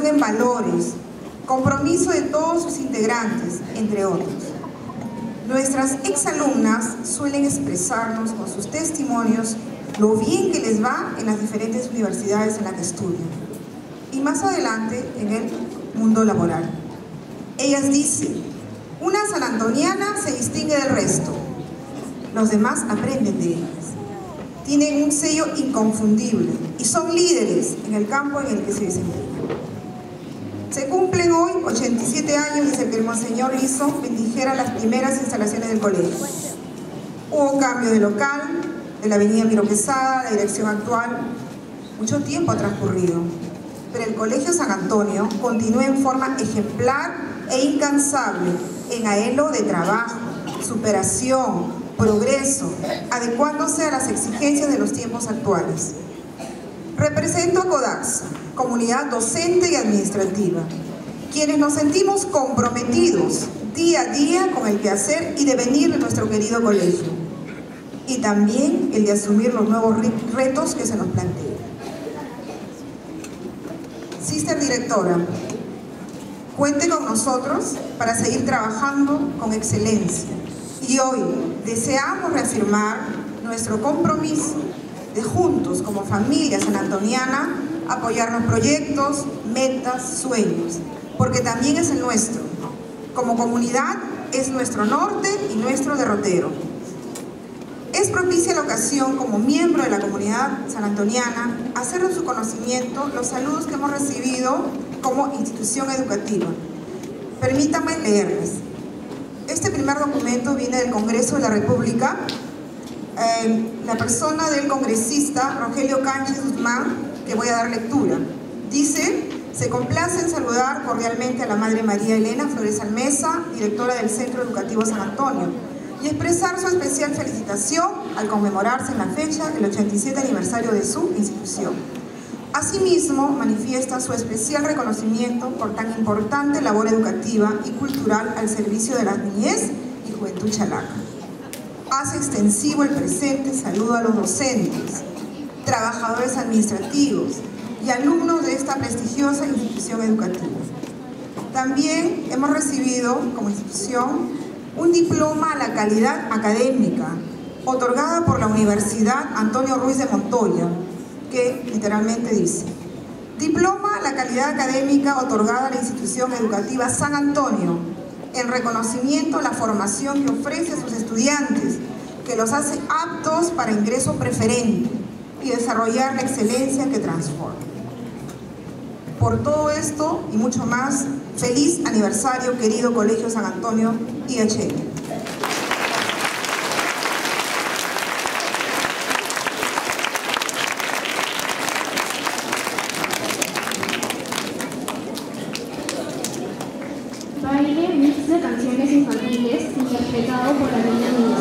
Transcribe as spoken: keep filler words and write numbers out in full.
educación en valores, compromiso de todos sus integrantes, entre otros. Nuestras exalumnas suelen expresarnos con sus testimonios lo bien que les va en las diferentes universidades en las que estudian y más adelante en el mundo laboral. Ellas dicen: una sanantoniana se distingue del resto, los demás aprenden de ellas. Tienen un sello inconfundible y son líderes en el campo en el que se desempeñan. Se cumplen hoy ochenta y siete años desde que el Monseñor hizo bendijera las primeras instalaciones del colegio. Hubo cambio de local, de la avenida Miro Quesada, la dirección actual. Mucho tiempo ha transcurrido, pero el Colegio San Antonio continúa en forma ejemplar e incansable en anhelo de trabajo, superación, progreso, adecuándose a las exigencias de los tiempos actuales. Represento a CODAXA, comunidad docente y administrativa, quienes nos sentimos comprometidos día a día con el quehacer y devenir de nuestro querido colegio, y también el de asumir los nuevos retos que se nos plantean. Sister Directora, cuente con nosotros para seguir trabajando con excelencia, y hoy deseamos reafirmar nuestro compromiso de juntos, como familia sanantoniana, apoyarnos proyectos, metas, sueños, porque también es el nuestro. Como comunidad es nuestro norte y nuestro derrotero. Es propicia la ocasión, como miembro de la comunidad sanantoniana, hacer en su conocimiento los saludos que hemos recibido como institución educativa. Permítanme leerles. Este primer documento viene del Congreso de la República. Eh, la persona del congresista Rogelio Cánchez Guzmán, que voy a dar lectura, dice: se complace en saludar cordialmente a la Madre María Elena Flores Almeza, directora del Centro Educativo San Antonio, y expresar su especial felicitación al conmemorarse en la fecha el ochenta y siete aniversario de su institución. Asimismo, manifiesta su especial reconocimiento por tan importante labor educativa y cultural al servicio de la niñez y juventud chalaca. Hace extensivo el presente saludo a los docentes, trabajadores administrativos y alumnos de esta prestigiosa institución educativa. También hemos recibido como institución un diploma a la calidad académica otorgada por la Universidad Antonio Ruiz de Montoya, que literalmente dice: diploma a la calidad académica otorgada a la institución educativa San Antonio en reconocimiento a la formación que ofrece a sus estudiantes, que los hace aptos para ingreso preferente y desarrollar la excelencia que transforma. Por todo esto y mucho más, feliz aniversario, querido Colegio San Antonio I H L. Baile mix de canciones infantiles interpretado por la niña Mía.